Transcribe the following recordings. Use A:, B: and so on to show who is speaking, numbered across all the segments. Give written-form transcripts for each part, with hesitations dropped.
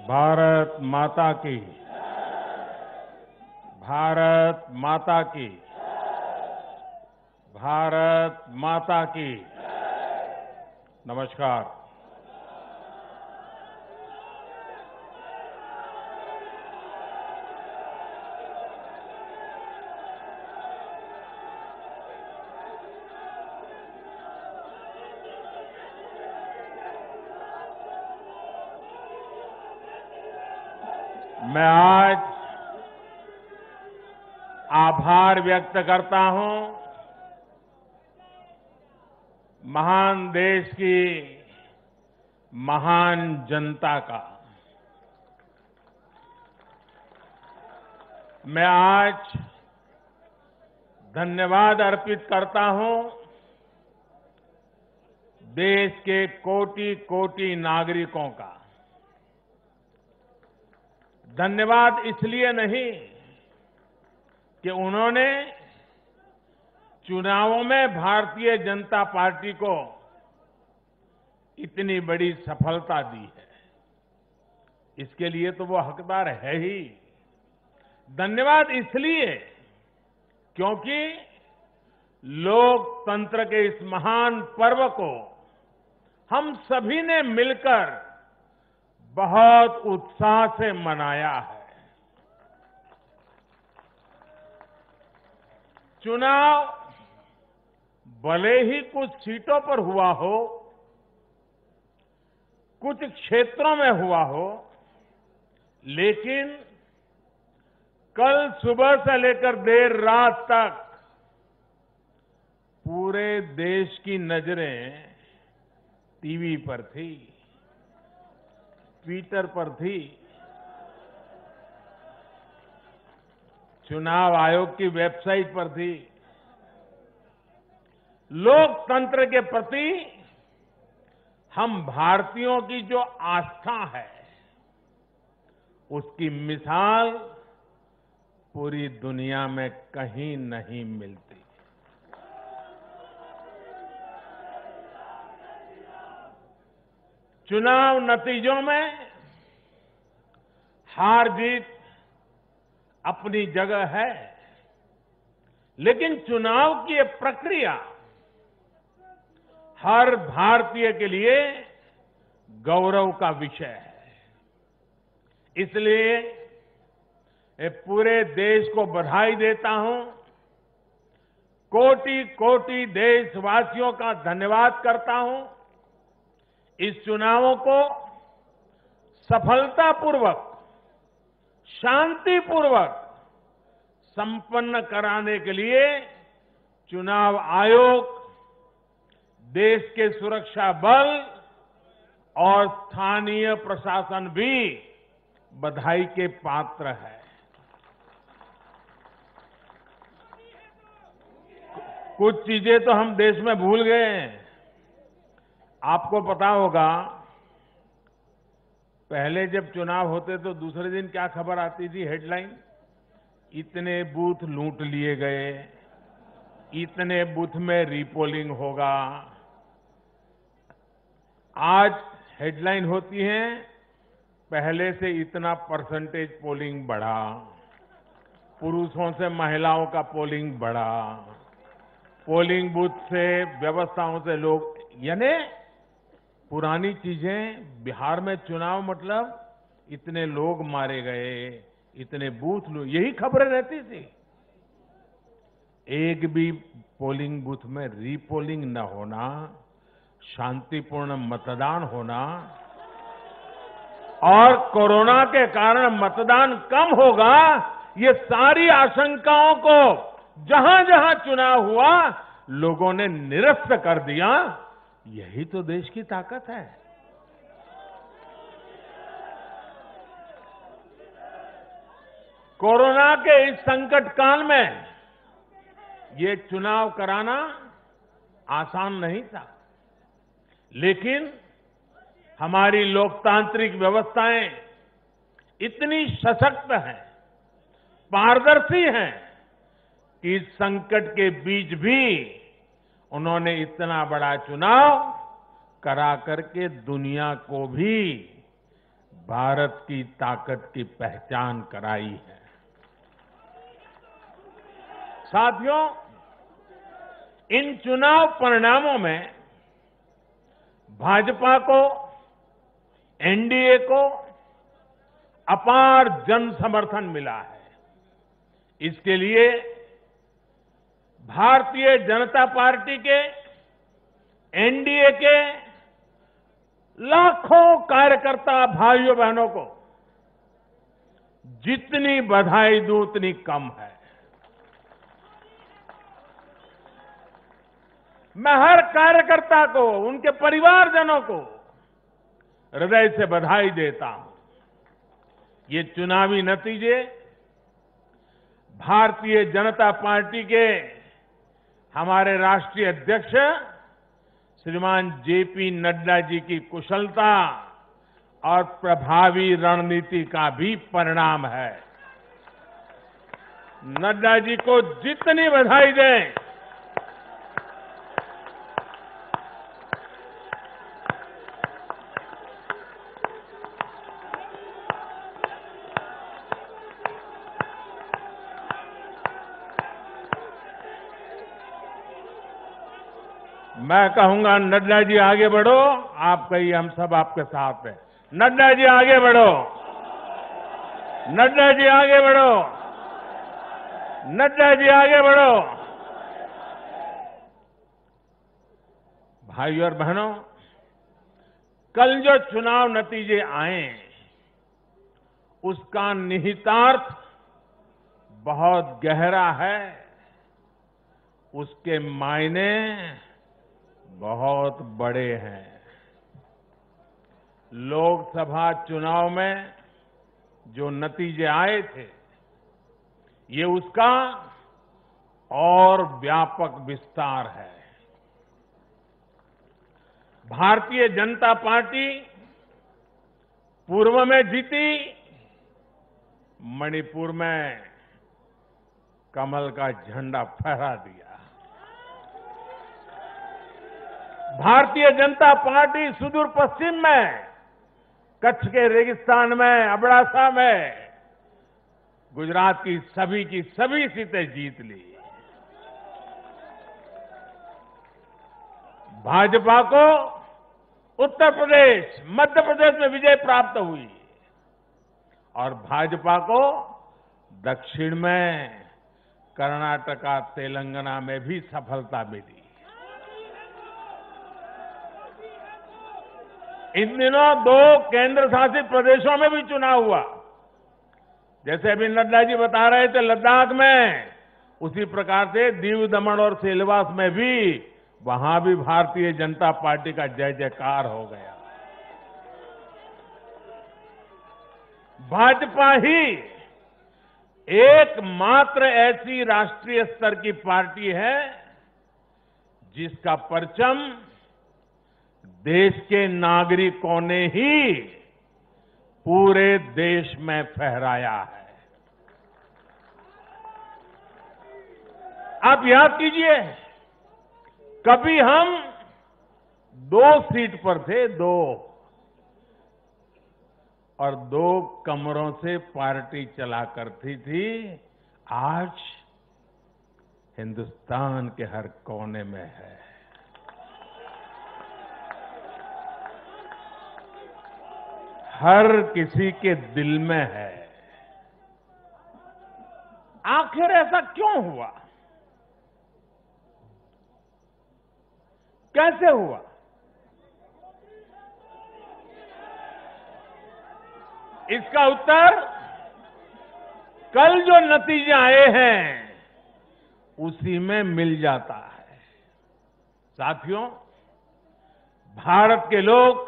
A: भारत माता की। भारत माता की। भारत माता की। नमस्कार। मैं आज आभार व्यक्त करता हूं महान देश की महान जनता का। मैं आज धन्यवाद अर्पित करता हूं देश के कोटि कोटि नागरिकों का। धन्यवाद इसलिए नहीं कि उन्होंने चुनावों में भारतीय जनता पार्टी को इतनी बड़ी सफलता दी है, इसके लिए तो वो हकदार है ही। धन्यवाद इसलिए क्योंकि लोकतंत्र के इस महान पर्व को हम सभी ने मिलकर बहुत उत्साह से मनाया है। चुनाव भले ही कुछ सीटों पर हुआ हो, कुछ क्षेत्रों में हुआ हो, लेकिन कल सुबह से लेकर देर रात तक पूरे देश की नजरें टीवी पर थी, ट्विटर पर थी, चुनाव आयोग की वेबसाइट पर थी। लोकतंत्र के प्रति हम भारतीयों की जो आस्था है, उसकी मिसाल पूरी दुनिया में कहीं नहीं मिलती। चुनाव नतीजों में हार जीत अपनी जगह है, लेकिन चुनाव की ये प्रक्रिया हर भारतीय के लिए गौरव का विषय है। इसलिए मैं पूरे देश को बधाई देता हूं, कोटि कोटि देशवासियों का धन्यवाद करता हूं। इस चुनावों को सफलतापूर्वक, शांतिपूर्वक संपन्न कराने के लिए चुनाव आयोग, देश के सुरक्षा बल और स्थानीय प्रशासन भी बधाई के पात्र है। कुछ चीजें तो हम देश में भूल गए हैं। आपको पता होगा, पहले जब चुनाव होते तो दूसरे दिन क्या खबर आती थी? हेडलाइन, इतने बूथ लूट लिए गए, इतने बूथ में रीपोलिंग होगा। आज हेडलाइन होती है, पहले से इतना परसेंटेज पोलिंग बढ़ा, पुरुषों से महिलाओं का पोलिंग बढ़ा, पोलिंग बूथ से व्यवस्थाओं से लोग, यानी पुरानी चीजें। बिहार में चुनाव मतलब इतने लोग मारे गए, इतने बूथ, यही खबरें रहती थी। एक भी पोलिंग बूथ में रीपोलिंग न होना, शांतिपूर्ण मतदान होना, और कोरोना के कारण मतदान कम होगा, ये सारी आशंकाओं को जहां जहां चुनाव हुआ लोगों ने निरस्त कर दिया। यही तो देश की ताकत है। कोरोना के इस संकट काल में ये चुनाव कराना आसान नहीं था, लेकिन हमारी लोकतांत्रिक व्यवस्थाएं इतनी सशक्त हैं, पारदर्शी हैं कि इस संकट के बीच भी उन्होंने इतना बड़ा चुनाव करा करके दुनिया को भी भारत की ताकत की पहचान कराई है। साथियों, इन चुनाव परिणामों में भाजपा को, एनडीए को अपार जन समर्थन मिला है। इसके लिए भारतीय जनता पार्टी के, एनडीए के लाखों कार्यकर्ता भाइयों बहनों को जितनी बधाई दूं उतनी कम है। मैं हर कार्यकर्ता को, उनके परिवारजनों को हृदय से बधाई देता हूं। ये चुनावी नतीजे भारतीय जनता पार्टी के हमारे राष्ट्रीय अध्यक्ष श्रीमान जेपी नड्डा जी की कुशलता और प्रभावी रणनीति का भी परिणाम है। नड्डा जी को जितनी बधाई दें, मैं कहूंगा नड्डा जी आगे बढ़ो, आप कहिए हम सब आपके साथ हैं। नड्डा जी आगे बढ़ो, नड्डा जी आगे बढ़ो, नड्डा जी आगे बढ़ो। भाइयों और बहनों, कल जो चुनाव नतीजे आए उसका निहितार्थ बहुत गहरा है, उसके मायने बहुत बड़े हैं। लोकसभा चुनाव में जो नतीजे आए थे, ये उसका और व्यापक विस्तार है। भारतीय जनता पार्टी पूर्व में जीती, मणिपुर में कमल का झंडा फहरा दिया। भारतीय जनता पार्टी सुदूर पश्चिम में, कच्छ के रेगिस्तान में, अबडासा में गुजरात की सभी सीटें जीत ली। भाजपा को उत्तर प्रदेश, मध्य प्रदेश में विजय प्राप्त हुई और भाजपा को दक्षिण में कर्नाटका, तेलंगाना में भी सफलता मिली। इन दिनों 2 केंद्र शासित प्रदेशों में भी चुनाव हुआ। जैसे अभी नड्डा जी बता रहे थे लद्दाख में, उसी प्रकार से दीव, दमन और सिलवास में भी, वहां भी भारतीय जनता पार्टी का जय जयकार हो गया। भाजपा ही एकमात्र ऐसी राष्ट्रीय स्तर की पार्टी है जिसका परचम देश के नागरिकों ने ही पूरे देश में फहराया है। आप याद कीजिए, कभी हम 2 सीट पर थे, 2 और 2 कमरों से पार्टी चला करती थी। आज हिंदुस्तान के हर कोने में है। हर किसी के दिल में है। आखिर ऐसा क्यों हुआ? कैसे हुआ? इसका उत्तर कल जो नतीजे आए हैं उसी में मिल जाता है। साथियों, भारत के लोग,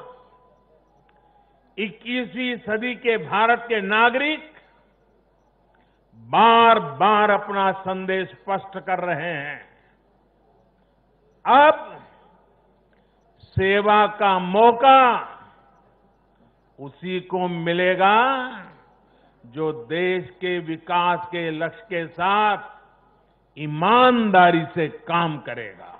A: 21वीं सदी के भारत के नागरिक बार बार अपना संदेश स्पष्ट कर रहे हैं। अब सेवा का मौका उसी को मिलेगा जो देश के विकास के लक्ष्य के साथ ईमानदारी से काम करेगा।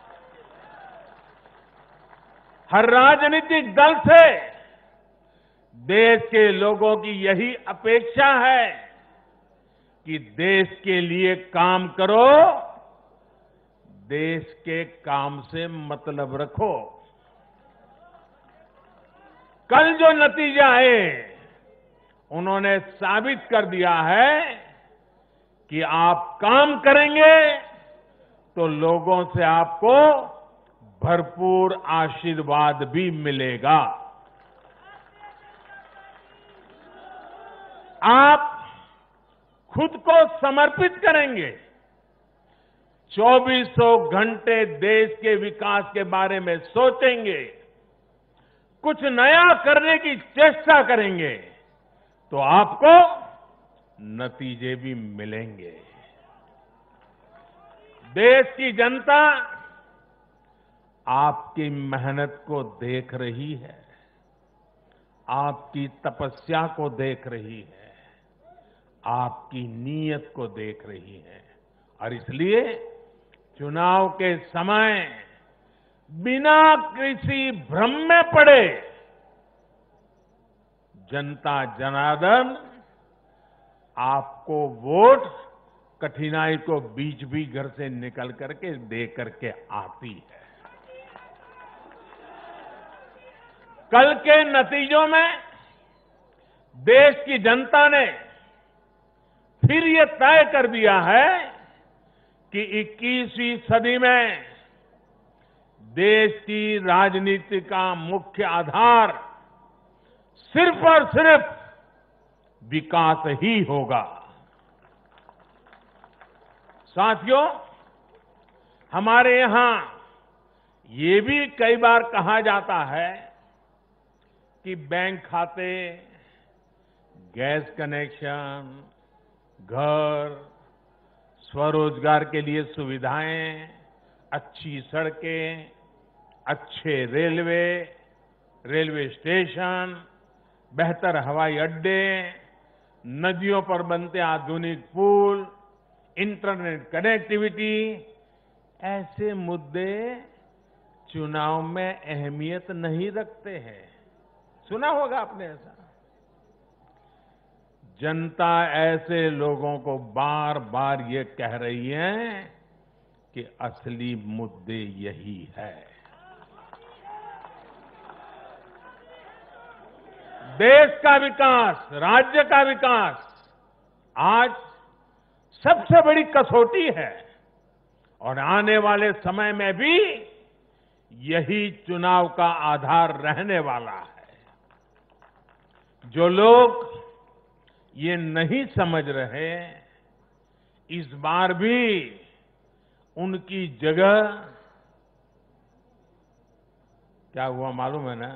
A: हर राजनीतिक दल से देश के लोगों की यही अपेक्षा है कि देश के लिए काम करो, देश के काम से मतलब रखो। कल जो नतीजे आए, उन्होंने साबित कर दिया है कि आप काम करेंगे तो लोगों से आपको भरपूर आशीर्वाद भी मिलेगा। आप खुद को समर्पित करेंगे, 2400 घंटे देश के विकास के बारे में सोचेंगे, कुछ नया करने की चेष्टा करेंगे, तो आपको नतीजे भी मिलेंगे। देश की जनता आपकी मेहनत को देख रही है, आपकी तपस्या को देख रही है, आपकी नीयत को देख रही है, और इसलिए चुनाव के समय बिना किसी भ्रम में पड़े जनता जनार्दन आपको वोट कठिनाई को बीच भी घर से निकल करके दे करके आती है। कल के नतीजों में देश की जनता ने फिर ये तय कर दिया है कि 21वीं सदी में देश की राजनीति का मुख्य आधार सिर्फ और सिर्फ विकास ही होगा। साथियों, हमारे यहां ये भी कई बार कहा जाता है कि बैंक खाते, गैस कनेक्शन, घर, स्वरोजगार के लिए सुविधाएं, अच्छी सड़कें, अच्छे रेलवे स्टेशन, बेहतर हवाई अड्डे, नदियों पर बनते आधुनिक पुल, इंटरनेट कनेक्टिविटी, ऐसे मुद्दे चुनाव में अहमियत नहीं रखते हैं। सुना होगा आपने ऐसा। जनता ऐसे लोगों को बार बार ये कह रही है कि असली मुद्दे यही है। देश का विकास, राज्य का विकास आज सबसे बड़ी कसौटी है, और आने वाले समय में भी यही चुनाव का आधार रहने वाला है। जो लोग ये नहीं समझ रहे, इस बार भी उनकी जगह, क्या हुआ मालूम है ना,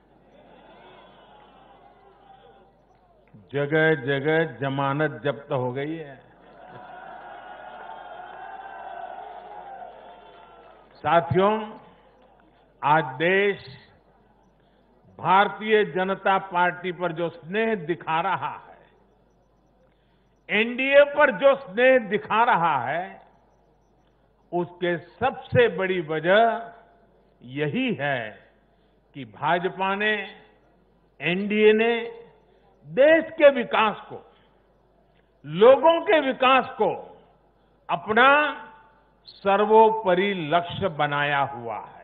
A: जगह जगह जमानत जब्त हो गई है। साथियों, आज देश भारतीय जनता पार्टी पर जो स्नेह दिखा रहा है, एनडीए पर जो स्नेह दिखा रहा है, उसके सबसे बड़ी वजह यही है कि भाजपा ने, एनडीए ने देश के विकास को, लोगों के विकास को अपना सर्वोपरि लक्ष्य बनाया हुआ है।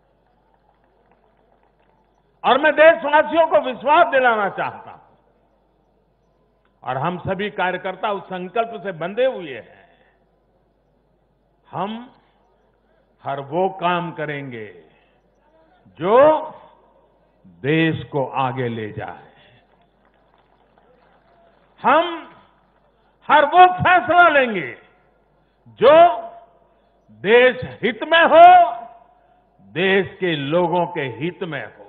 A: और मैं देशवासियों को विश्वास दिलाना चाहता हूं, और हम सभी कार्यकर्ता उस संकल्प से बंधे हुए हैं, हम हर वो काम करेंगे जो देश को आगे ले जाए। हम हर वो फैसला लेंगे जो देश हित में हो, देश के लोगों के हित में हो।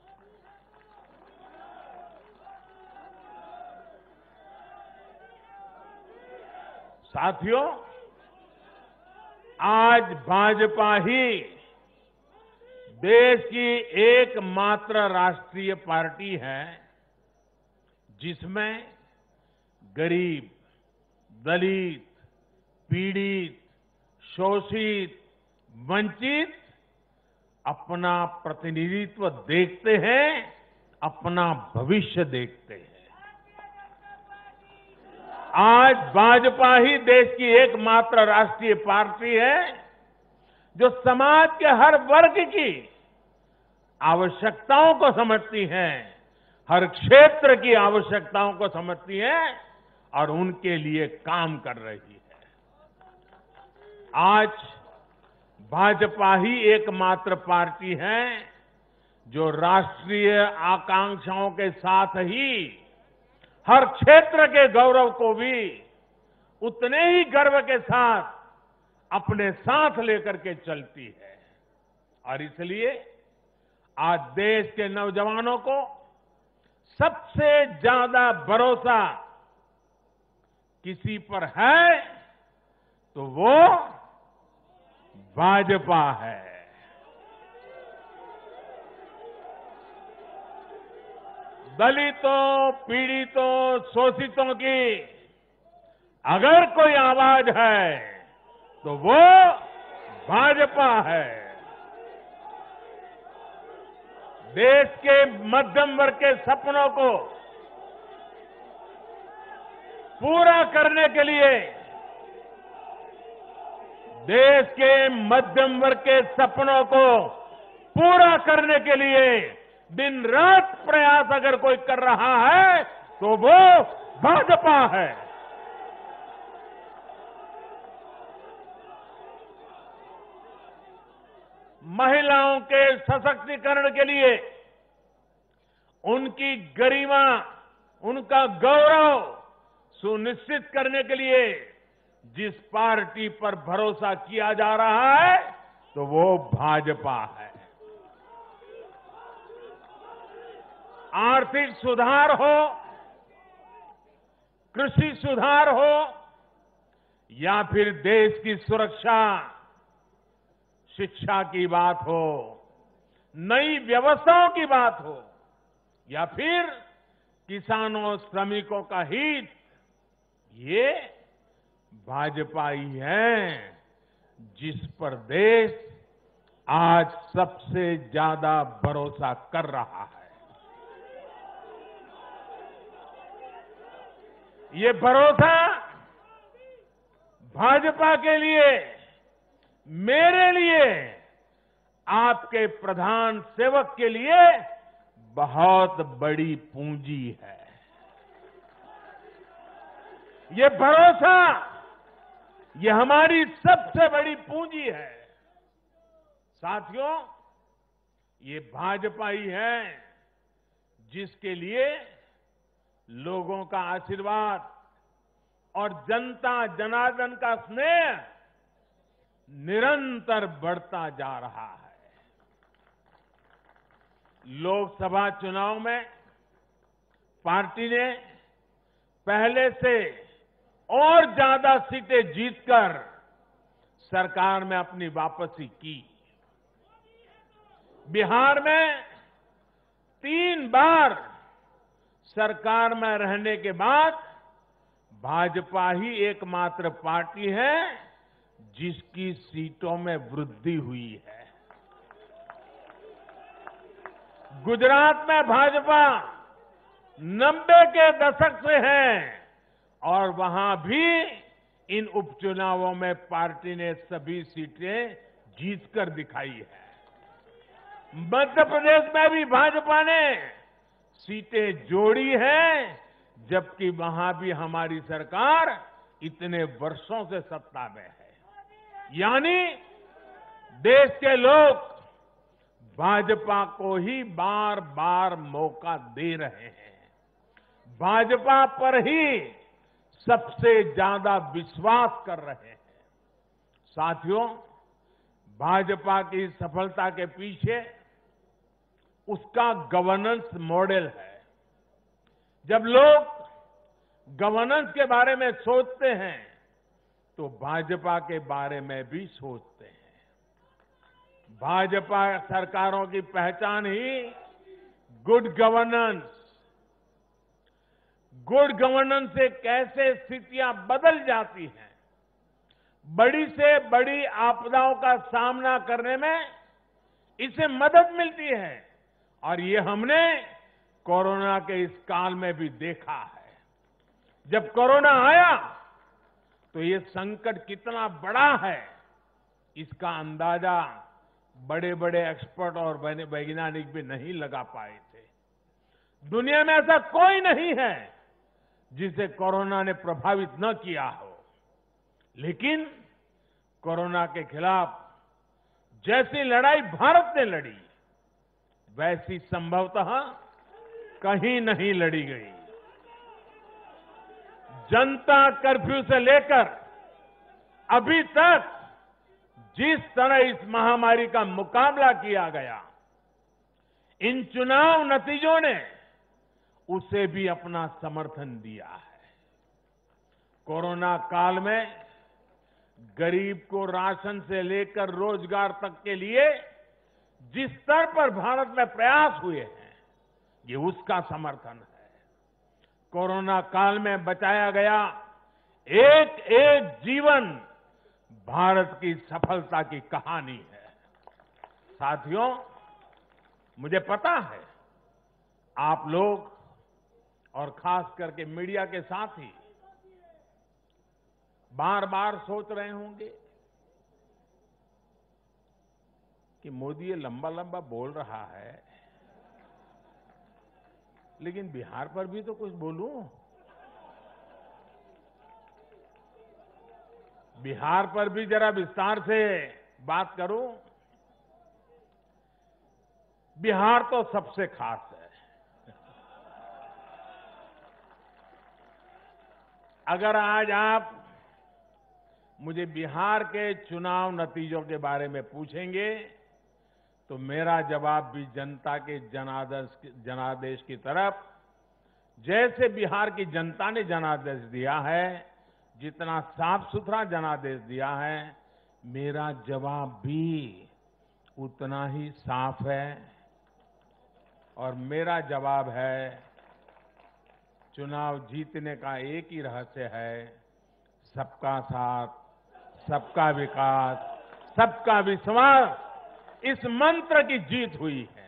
A: साथियों, आज भाजपा ही देश की एकमात्र राष्ट्रीय पार्टी है जिसमें गरीब, दलित, पीड़ित, शोषित, वंचित अपना प्रतिनिधित्व देखते हैं अपना भविष्य देखते हैं। आज भाजपा ही देश की एकमात्र राष्ट्रीय पार्टी है जो समाज के हर वर्ग की आवश्यकताओं को समझती है, हर क्षेत्र की आवश्यकताओं को समझती है और उनके लिए काम कर रही है। आज भाजपा ही एकमात्र पार्टी है जो राष्ट्रीय आकांक्षाओं के साथ ही हर क्षेत्र के गौरव को भी उतने ही गर्व के साथ अपने साथ लेकर के चलती है। और इसलिए आज देश के नौजवानों को सबसे ज्यादा भरोसा किसी पर है तो वो भाजपा है। दलितों, पीड़ितों, शोषितों की अगर कोई आवाज है तो वो भाजपा है। देश के मध्यम वर्ग के सपनों को पूरा करने के लिए, देश के मध्यम वर्ग के सपनों को पूरा करने के लिए दिन रात प्रयास अगर कोई कर रहा है तो वो भाजपा है। महिलाओं के सशक्तिकरण के लिए, उनकी गरिमा, उनका गौरव सुनिश्चित करने के लिए जिस पार्टी पर भरोसा किया जा रहा है तो वो भाजपा है। आर्थिक सुधार हो, कृषि सुधार हो या फिर देश की सुरक्षा, शिक्षा की बात हो, नई व्यवस्थाओं की बात हो या फिर किसानों, श्रमिकों का हित, ये भाजपा ही है जिस पर देश आज सबसे ज्यादा भरोसा कर रहा है। ये भरोसा भाजपा के लिए, मेरे लिए, आपके प्रधान सेवक के लिए बहुत बड़ी पूंजी है। ये भरोसा, ये हमारी सबसे बड़ी पूंजी है। साथियों, ये भाजपा ही है जिसके लिए लोगों का आशीर्वाद और जनता जनार्दन का स्नेह निरंतर बढ़ता जा रहा है। लोकसभा चुनाव में पार्टी ने पहले से और ज्यादा सीटें जीतकर सरकार में अपनी वापसी की। बिहार में 3 बार सरकार में रहने के बाद भाजपा ही एकमात्र पार्टी है जिसकी सीटों में वृद्धि हुई है। गुजरात में भाजपा 90 के दशक से है और वहां भी इन उपचुनावों में पार्टी ने सभी सीटें जीतकर दिखाई है। मध्य प्रदेश में भी भाजपा ने सीटें जोड़ी हैं, जबकि वहां भी हमारी सरकार इतने वर्षों से सत्ता में है। यानी देश के लोग भाजपा को ही बार बार मौका दे रहे हैं। भाजपा पर ही सबसे ज्यादा विश्वास कर रहे हैं। साथियों, भाजपा की सफलता के पीछे उसका गवर्नेंस मॉडल है। जब लोग गवर्नेंस के बारे में सोचते हैं तो भाजपा के बारे में भी सोचते हैं। भाजपा सरकारों की पहचान ही गुड गवर्नेंस। गुड गवर्नेंस से कैसे स्थितियां बदल जाती हैं, बड़ी से बड़ी आपदाओं का सामना करने में इसे मदद मिलती है। और ये हमने कोरोना के इस काल में भी देखा है। जब कोरोना आया तो ये संकट कितना बड़ा है, इसका अंदाजा बड़े बड़े एक्सपर्ट और वैज्ञानिक भी नहीं लगा पाए थे। दुनिया में ऐसा कोई नहीं है जिसे कोरोना ने प्रभावित न किया हो, लेकिन कोरोना के खिलाफ जैसी लड़ाई भारत ने लड़ी, वैसी संभवतः कहीं नहीं लड़ी गई। जनता कर्फ्यू से लेकर अभी तक जिस तरह इस महामारी का मुकाबला किया गया, इन चुनाव नतीजों ने उसे भी अपना समर्थन दिया है। कोरोना काल में गरीब को राशन से लेकर रोजगार तक के लिए जिस स्तर पर भारत में प्रयास हुए हैं, ये उसका समर्थन है। कोरोना काल में बचाया गया एक एक जीवन भारत की सफलता की कहानी है। साथियों, मुझे पता है आप लोग और खास करके मीडिया के साथी बार बार सोच रहे होंगे कि मोदी ये लंबा लंबा बोल रहा है, लेकिन बिहार पर भी तो कुछ बोलूं। बिहार पर भी जरा विस्तार से बात करूं। बिहार तो सबसे खास है। अगर आज आप मुझे बिहार के चुनाव नतीजों के बारे में पूछेंगे तो मेरा जवाब भी जनता के जनादेश की तरफ, जैसे बिहार की जनता ने जनादेश दिया है, जितना साफ सुथरा जनादेश दिया है, मेरा जवाब भी उतना ही साफ है। और मेरा जवाब है, चुनाव जीतने का एक ही रहस्य है, सबका साथ, सबका विकास, सबका विश्वास। इस मंत्र की जीत हुई है।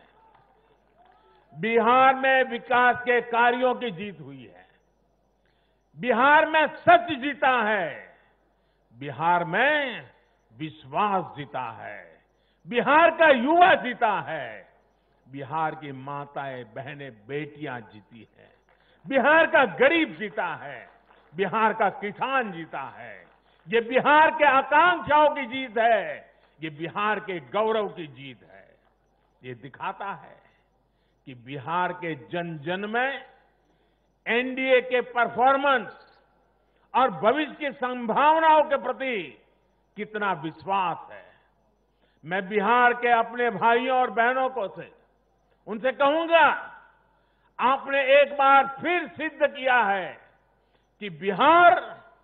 A: बिहार में विकास के कार्यों की जीत हुई है। बिहार में सच जीता है। बिहार में विश्वास जीता है। बिहार का युवा जीता है। बिहार की माताएं, बहनें, बेटियां जीती हैं। बिहार का गरीब जीता है। बिहार का किसान जीता है। ये बिहार के आकांक्षाओं की जीत है। ये बिहार के गौरव की जीत है। ये दिखाता है कि बिहार के जन जन में एनडीए के परफॉर्मेंस और भविष्य की संभावनाओं के प्रति कितना विश्वास है। मैं बिहार के अपने भाइयों और बहनों को से उनसे कहूंगा, आपने एक बार फिर सिद्ध किया है कि बिहार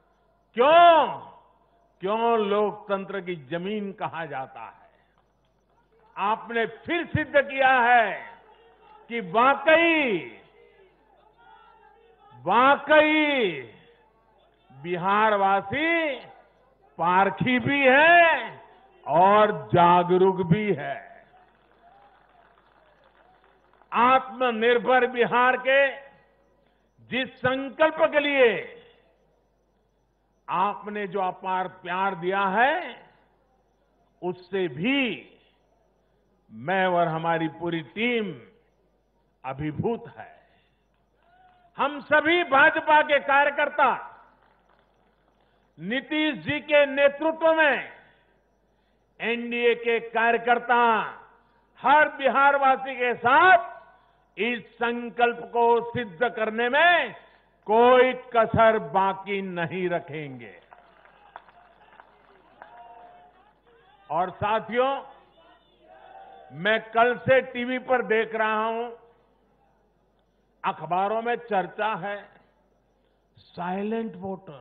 A: क्यों लोकतंत्र की जमीन कहा जाता है। आपने फिर सिद्ध किया है कि वाकई बिहारवासी पारखी भी है और जागरूक भी है। आत्मनिर्भर बिहार के जिस संकल्प के लिए आपने जो अपार प्यार दिया है, उससे भी मैं और हमारी पूरी टीम अभिभूत है। हम सभी भाजपा के कार्यकर्ता नीतीश जी के नेतृत्व में एनडीए के कार्यकर्ता हर बिहारवासी के साथ इस संकल्प को सिद्ध करने में कोई कसर बाकी नहीं रखेंगे। और साथियों, मैं कल से टीवी पर देख रहा हूं, अखबारों में चर्चा है, साइलेंट वोटर।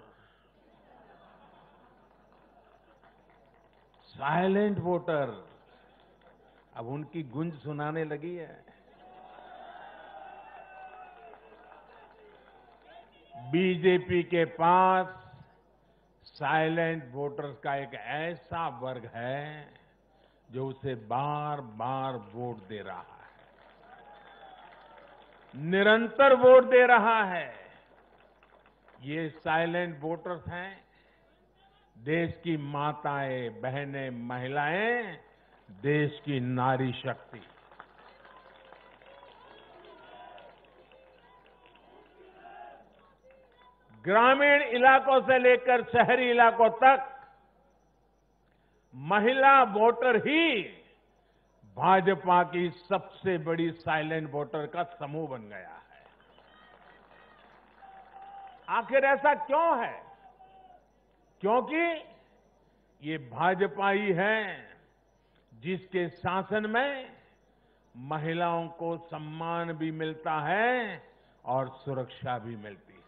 A: साइलेंट वोटर अब उनकी गूंज सुनाने लगी है। बीजेपी के पास साइलेंट वोटर्स का एक ऐसा वर्ग है जो उसे बार बार वोट दे रहा है। निरंतर वोट दे रहा है, ये साइलेंट वोटर्स हैं। देश की माताएं, बहनें, महिलाएं, देश की नारी शक्ति। ग्रामीण इलाकों से लेकर शहरी इलाकों तक महिला वोटर ही भाजपा की सबसे बड़ी साइलेंट वोटर का समूह बन गया है। आखिर ऐसा क्यों है? क्योंकि ये भाजपा ही है जिसके शासन में महिलाओं को सम्मान भी मिलता है और सुरक्षा भी मिलती है।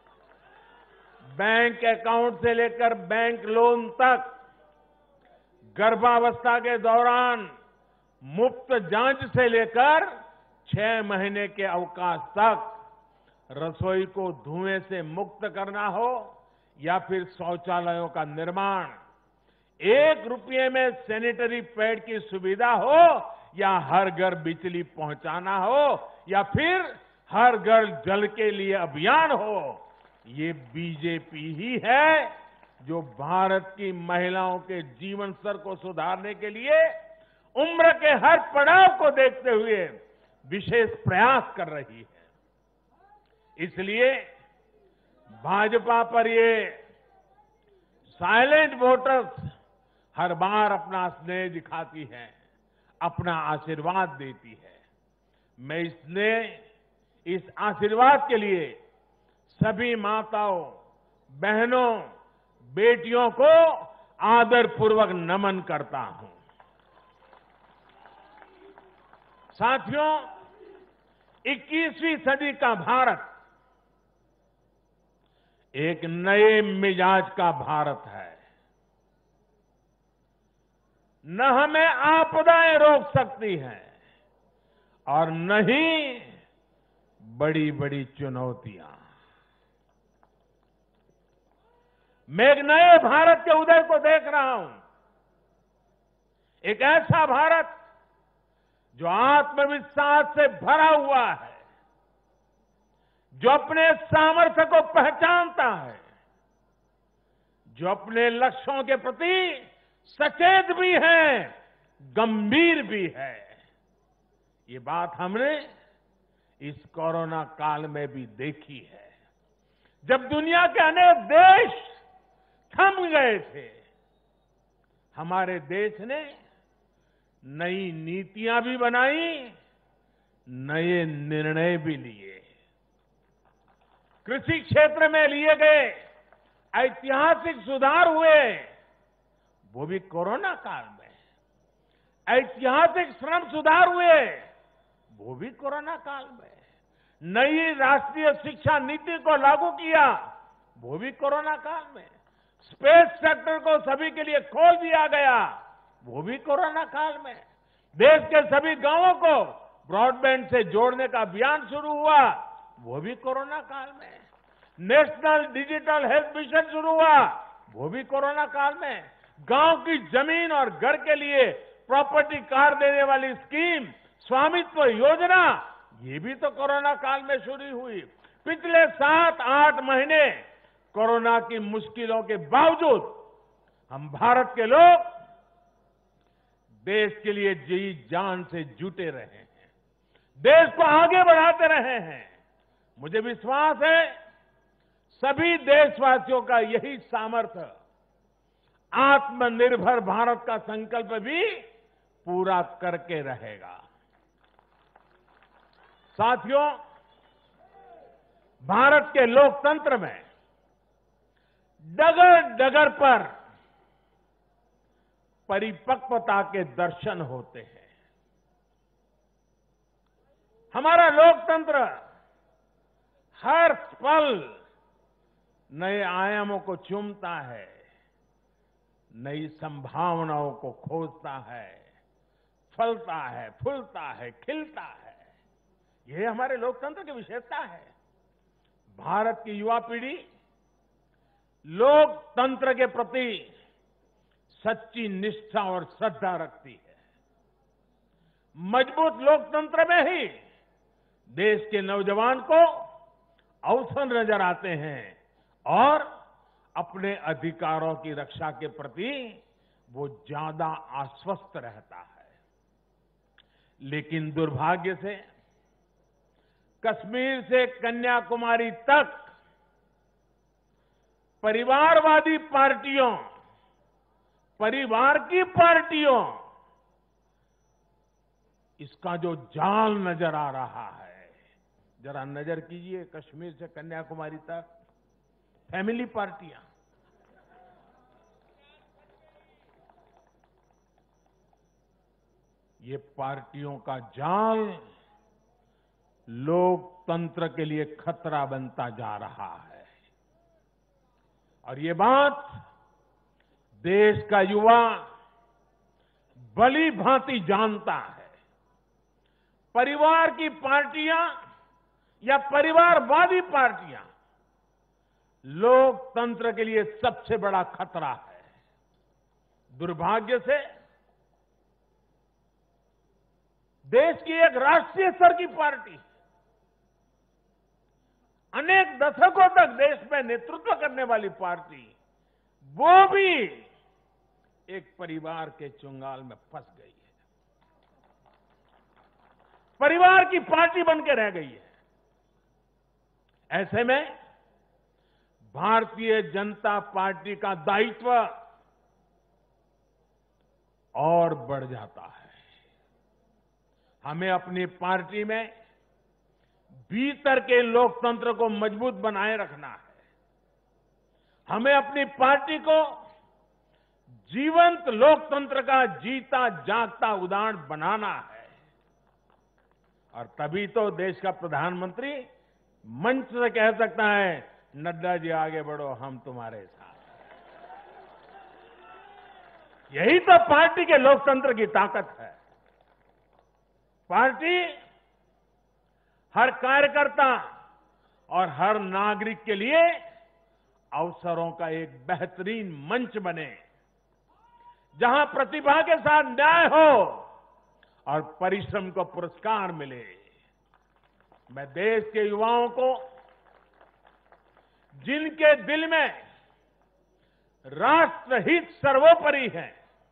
A: बैंक अकाउंट से लेकर बैंक लोन तक, गर्भावस्था के दौरान मुफ्त जांच से लेकर 6 महीने के अवकाश तक, रसोई को धुएं से मुक्त करना हो या फिर शौचालयों का निर्माण, 1 रुपये में सैनिटरी पैड की सुविधा हो या हर घर बिजली पहुंचाना हो या फिर हर घर जल के लिए अभियान हो, ये बीजेपी ही है जो भारत की महिलाओं के जीवन स्तर को सुधारने के लिए उम्र के हर पड़ाव को देखते हुए विशेष प्रयास कर रही है। इसलिए भाजपा पर ये साइलेंट वोटर्स हर बार अपना स्नेह दिखाती है, अपना आशीर्वाद देती है। मैं इस आशीर्वाद के लिए सभी माताओं, बहनों, बेटियों को आदरपूर्वक नमन करता हूं। साथियों, 21वीं सदी का भारत एक नए मिजाज का भारत है। न हमें आपदाएं रोक सकती हैं और न ही बड़ी बड़ी चुनौतियां। मैं एक नए भारत के उदय को देख रहा हूं, एक ऐसा भारत जो आत्मविश्वास से भरा हुआ है, जो अपने सामर्थ्य को पहचानता है, जो अपने लक्ष्यों के प्रति सचेत भी है, गंभीर भी है। ये बात हमने इस कोरोना काल में भी देखी है, जब दुनिया के अनेक देश थम गए थे। हमारे देश ने नई नीतियां भी बनाई, नए निर्णय भी लिए। कृषि क्षेत्र में लिए गए ऐतिहासिक सुधार हुए, वो भी कोरोना काल में। ऐतिहासिक श्रम सुधार हुए, वो भी कोरोना काल में। नई राष्ट्रीय शिक्षा नीति को लागू किया, वो भी कोरोना काल में। स्पेस सेक्टर को सभी के लिए खोल दिया गया, वो भी कोरोना काल में। देश के सभी गांवों को ब्रॉडबैंड से जोड़ने का अभियान शुरू हुआ, वो भी कोरोना काल में। नेशनल डिजिटल हेल्थ मिशन शुरू हुआ, वो भी कोरोना काल में। गांव की जमीन और घर के लिए प्रॉपर्टी कार्ड देने वाली स्कीम, स्वामित्व योजना, ये भी तो कोरोना काल में शुरू हुई। पिछले 7-8 महीने कोरोना की मुश्किलों के बावजूद हम भारत के लोग देश के लिए जी जान से जुटे रहे हैं, देश को आगे बढ़ाते रहे हैं। मुझे विश्वास है सभी देशवासियों का यही सामर्थ्य आत्मनिर्भर भारत का संकल्प भी पूरा करके रहेगा। साथियों, भारत के लोकतंत्र में डगर डगर पर परिपक्वता के दर्शन होते हैं। हमारा लोकतंत्र हर पल नए आयामों को चूमता है, नई संभावनाओं को खोजता है, फलता है, फूलता है, खिलता है। यह हमारे लोकतंत्र की विशेषता है। भारत की युवा पीढ़ी लोकतंत्र के प्रति सच्ची निष्ठा और श्रद्धा रखती है। मजबूत लोकतंत्र में ही देश के नौजवान को अवसर नजर आते हैं और अपने अधिकारों की रक्षा के प्रति वो ज्यादा आश्वस्त रहता है। लेकिन दुर्भाग्य से कश्मीर से कन्याकुमारी तक परिवारवादी पार्टियों, परिवार की पार्टियों, इसका जो जाल नजर आ रहा है, जरा नजर कीजिए कश्मीर से कन्याकुमारी तक फैमिली पार्टियां, ये पार्टियों का जाल लोकतंत्र के लिए खतरा बनता जा रहा है। और ये बात देश का युवा भली भांति जानता है। परिवार की पार्टियां या परिवारवादी पार्टियां लोकतंत्र के लिए सबसे बड़ा खतरा है। दुर्भाग्य से देश की एक राष्ट्रीय स्तर की पार्टी अनेक दशकों तक देश में नेतृत्व करने वाली पार्टी, वो भी एक परिवार के चुंगाल में फंस गई है, परिवार की पार्टी बन के रह गई है। ऐसे में भारतीय जनता पार्टी का दायित्व और बढ़ जाता है। हमें अपनी पार्टी में भीतर के लोकतंत्र को मजबूत बनाए रखना है। हमें अपनी पार्टी को जीवंत लोकतंत्र का जीता जागता उदाहरण बनाना है। और तभी तो देश का प्रधानमंत्री मंच से कह सकता है, नड्डा जी आगे बढ़ो, हम तुम्हारे साथ। यही तो पार्टी के लोकतंत्र की ताकत है। पार्टी हर कार्यकर्ता और हर नागरिक के लिए अवसरों का एक बेहतरीन मंच बने, जहां प्रतिभा के साथ न्याय हो और परिश्रम को पुरस्कार मिले। मैं देश के युवाओं को, जिनके दिल में राष्ट्रहित सर्वोपरि है,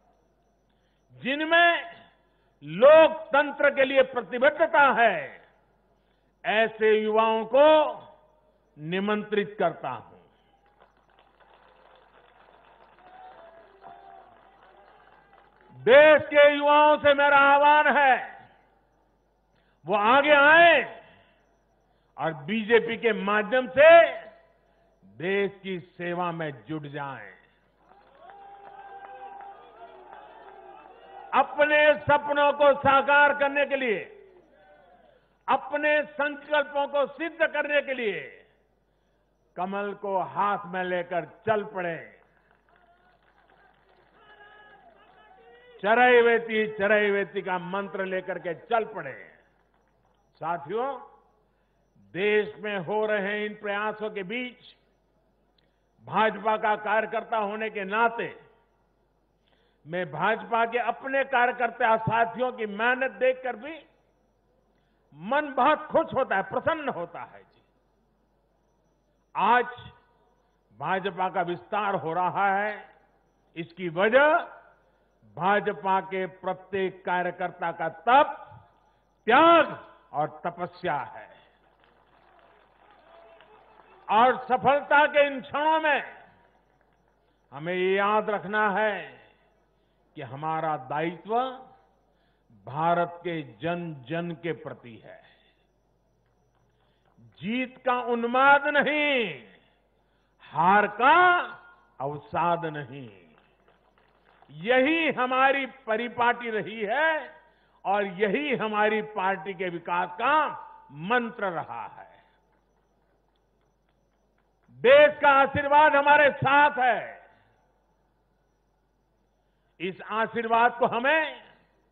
A: जिनमें लोकतंत्र के लिए प्रतिबद्धता है, ऐसे युवाओं को निमंत्रित करता हूं। देश के युवाओं से मेरा आह्वान है, वो आगे आए और बीजेपी के माध्यम से देश की सेवा में जुट जाएं। अपने सपनों को साकार करने के लिए, अपने संकल्पों को सिद्ध करने के लिए कमल को हाथ में लेकर चल पड़े। चरैवेति का मंत्र लेकर के चल पड़े। साथियों, देश में हो रहे इन प्रयासों के बीच भाजपा का कार्यकर्ता होने के नाते मैं भाजपा के अपने कार्यकर्ता साथियों की मेहनत देखकर भी मन बहुत खुश होता है, प्रसन्न होता है जी। आज भाजपा का विस्तार हो रहा है, इसकी वजह भाजपा के प्रत्येक कार्यकर्ता का तप, त्याग और तपस्या है। और सफलता के इन क्षणों में हमें ये याद रखना है कि हमारा दायित्व भारत के जन जन के प्रति है। जीत का उन्माद नहीं, हार का अवसाद नहीं। यही हमारी परिपाटी रही है और यही हमारी पार्टी के विकास का मंत्र रहा है। देश का आशीर्वाद हमारे साथ है। इस आशीर्वाद को हमें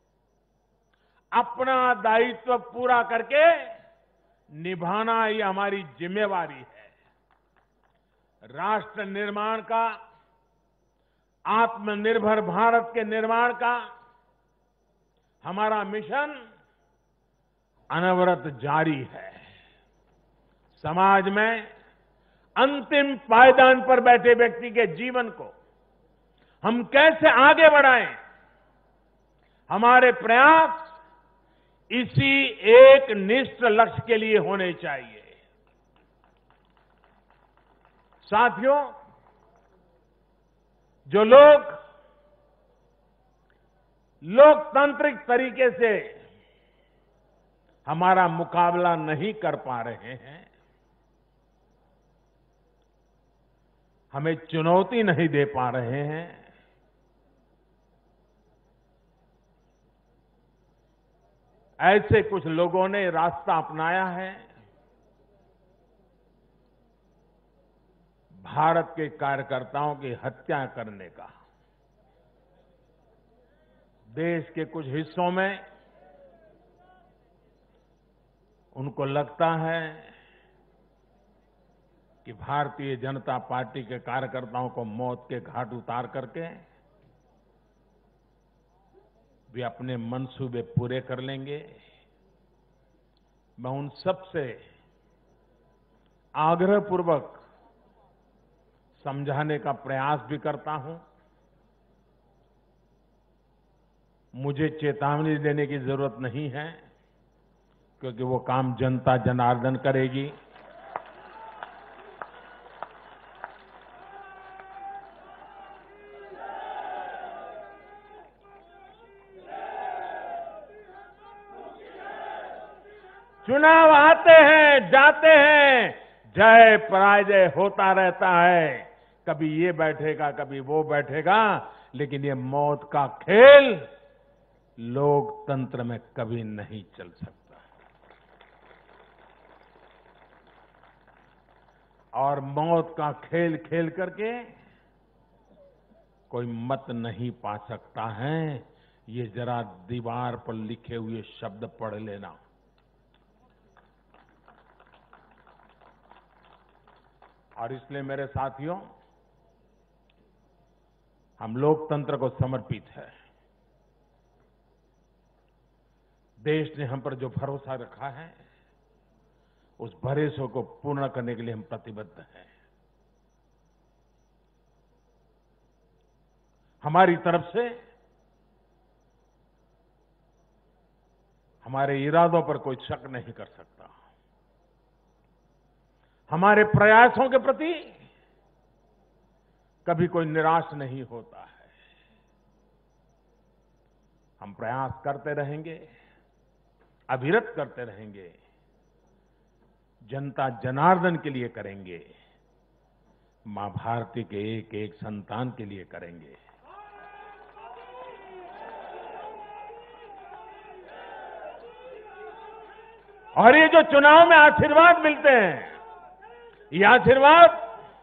A: अपना दायित्व पूरा करके निभाना, ये हमारी जिम्मेवारी है। राष्ट्र निर्माण का, आत्मनिर्भर भारत के निर्माण का हमारा मिशन अनवरत जारी है। समाज में अंतिम पायदान पर बैठे व्यक्ति के जीवन को हम कैसे आगे बढ़ाएं, हमारे प्रयास इसी एक निष्ठ लक्ष्य के लिए होने चाहिए। साथियों, जो लोग लोकतांत्रिक तरीके से हमारा मुकाबला नहीं कर पा रहे हैं, हमें चुनौती नहीं दे पा रहे हैं, ऐसे कुछ लोगों ने रास्ता अपनाया है भारत के कार्यकर्ताओं की हत्या करने का। देश के कुछ हिस्सों में उनको लगता है कि भारतीय जनता पार्टी के कार्यकर्ताओं को मौत के घाट उतार करके वे अपने मंसूबे पूरे कर लेंगे। मैं उन सब से आग्रहपूर्वक समझाने का प्रयास भी करता हूं। मुझे चेतावनी देने की जरूरत नहीं है, क्योंकि वो काम जनता जनार्दन करेगी। चुनाव आते हैं, जाते हैं, जय पराजय होता रहता है। कभी ये बैठेगा, कभी वो बैठेगा, लेकिन ये मौत का खेल लोकतंत्र में कभी नहीं चल सकता। और मौत का खेल खेल करके कोई मत नहीं पा सकता है। ये जरा दीवार पर लिखे हुए शब्द पढ़ लेना। और इसलिए मेरे साथियों, हम लोकतंत्र को समर्पित है। देश ने हम पर जो भरोसा रखा है, उस भरोसे को पूर्ण करने के लिए हम प्रतिबद्ध हैं। हमारी तरफ से हमारे इरादों पर कोई शक नहीं कर सकता। हमारे प्रयासों के प्रति कभी कोई निराश नहीं होता है। हम प्रयास करते रहेंगे, अविरत करते रहेंगे, जनता जनार्दन के लिए करेंगे, मां भारती के एक एक संतान के लिए करेंगे। और ये जो चुनाव में आशीर्वाद मिलते हैं, ये आशीर्वाद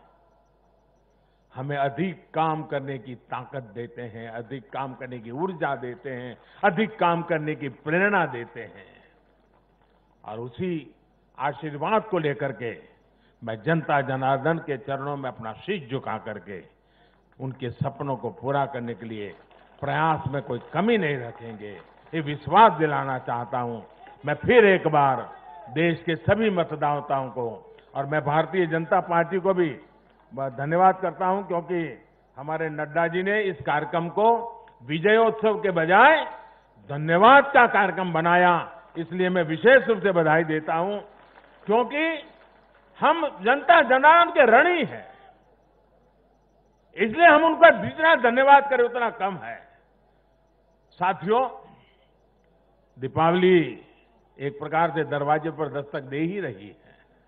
A: हमें अधिक काम करने की ताकत देते हैं, अधिक काम करने की ऊर्जा देते हैं, अधिक काम करने की प्रेरणा देते हैं। और उसी आशीर्वाद को लेकर के मैं जनता जनार्दन के चरणों में अपना शीश झुका करके उनके सपनों को पूरा करने के लिए प्रयास में कोई कमी नहीं रखेंगे, ये विश्वास दिलाना चाहता हूं। मैं फिर एक बार देश के सभी मतदाताओं को और मैं भारतीय जनता पार्टी को भी धन्यवाद करता हूं, क्योंकि हमारे नड्डा जी ने इस कार्यक्रम को विजयोत्सव के बजाय धन्यवाद का कार्यक्रम बनाया। इसलिए मैं विशेष रूप से बधाई देता हूं, क्योंकि हम जनता जनार्दन के ऋणी हैं। इसलिए हम उनका जितना धन्यवाद करें उतना कम है। साथियों, दीपावली एक प्रकार से दरवाजे पर दस्तक दे ही रही है।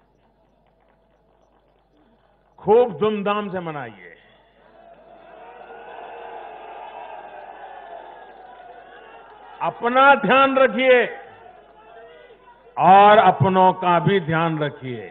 A: खूब धूमधाम से मनाइए। अपना ध्यान रखिए और अपनों का भी ध्यान रखिए।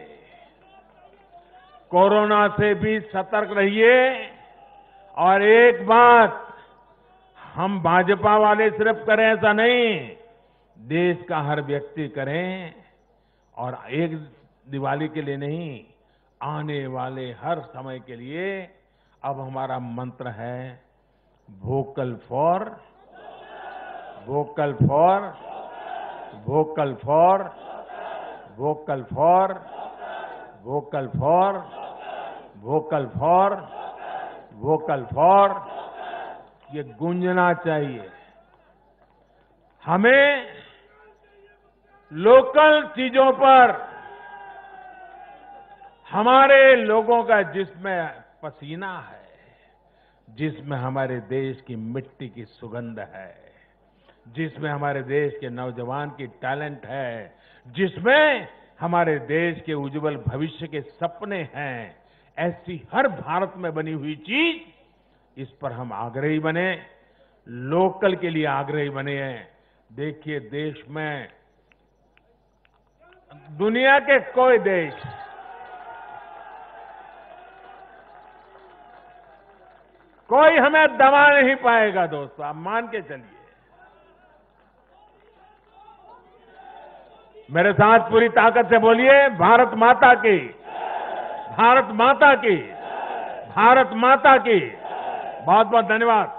A: कोरोना से भी सतर्क रहिए। और एक बात हम भाजपा वाले सिर्फ करें ऐसा नहीं, देश का हर व्यक्ति करें। और एक दिवाली के लिए नहीं, आने वाले हर समय के लिए अब हमारा मंत्र है vocal for vocal for vocal for vocal for vocal for vocal for ये गूंजना चाहिए। हमें लोकल चीजों पर हमारे लोगों का जिसमें पसीना है, जिसमें हमारे देश की मिट्टी की सुगंध है, जिसमें हमारे देश के नौजवान की टैलेंट है, जिसमें हमारे देश के उज्जवल भविष्य के सपने हैं, ऐसी हर भारत में बनी हुई चीज, इस पर हम आग्रही बने, लोकल के लिए आग्रही बने हैं। देखिए, देश में दुनिया के कोई देश कोई हमें दबा नहीं पाएगा दोस्तों, आप मान के चलिए। मेरे साथ पूरी ताकत से बोलिए, भारत माता की, भारत माता की, भारत माता की। बहुत बहुत धन्यवाद।